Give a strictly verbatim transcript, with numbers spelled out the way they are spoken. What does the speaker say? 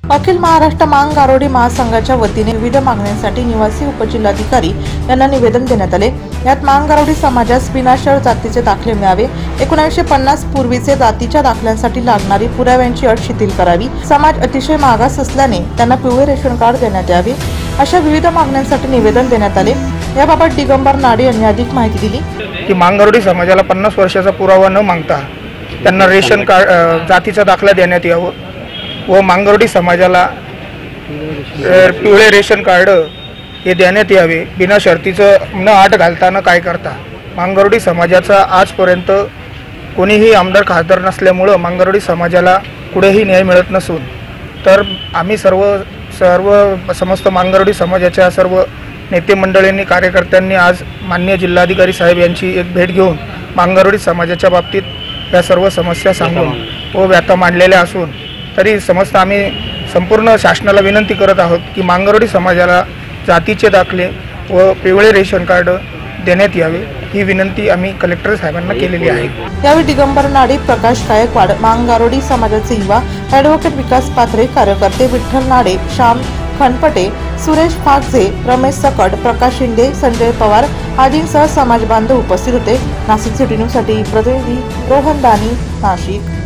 अखिल महाराष्ट्र मांग गारोडी महासंघाच्या वतीने विविध मागण्यांसाठी निवासी उपजिल्हाधिकारी यांना निवेदन देण्यात आले। यात मांग गारोडी समाजास विनाशर्त जातीचे दाखले मिळावे, एकोणीसशे पन्नास पूर्वीचे जातीच्या दाखल्यांसाठी लागणारी पुराव्यांची अट शिथिल करावी, समाज अतिशय मागास असल्याने त्यांना पिवळे रेशन कार्ड देण्यात यावे, अशा विविध मागण्यांसाठी निवेदन देण्यात आले। याबाबत दिगंबर नाडे यांनी अधिक माहिती दिली की मांग गारोडी समाजाला पन्नास वर्षाचा पुरावा न मागता त्यांना रेशन कार्ड जातीचा दाखला देण्यात यावा व मांग गारोडी समाजाला पिवळे रेशन कार्ड हे देण्यात यावे बिना शर्तीचं न आट घालता न काय करता। मांग गारोडी समाजाचा आजपर्यंत कोणीही आमदार खासदार नसल्यामुळं मांग गारोडी समाजाला कुठेही न्याय मिळत नसून तर आम्ही सर्व सर्व समस्त मांग गारोडी समाजाच्या सर्व नेते मंडळींनी कार्यकर्त्यांनी आज माननीय जिल्हाधिकारी साहेब यांची एक भेट घेऊन मांग गारोडी समाजाच्या बाबतीत या सर्व समस्या सांगून व व्यथा मांडलेल्या असून तरी समस्त आम्ही संपूर्ण शासनाला विनंती करत आहोत की मांग गारोडी समाजाला जातीचे दाखले व पिवळे रेशन कार्ड देण्यात यावे ही विनंती आम्ही कलेक्टर साहेबांना केलेली आहे। यावेळी दिगंबर नाडे, प्रकाश गायकवाड, मांग गारोडी समाजाचे युवा ॲडव्होकेट विकास पात्रे, कार्यकर्ते विठ्ठल नाडे, श्याम खनपटे, सुरेश फागजे, रमेश सकट, प्रकाश शिंदे, संजय पवार आदींसह समाज बांधव उपस्थित होते। नाशिक सिटी न्यूज साठी प्रतिनिधी रोहन दानी, नाशिक।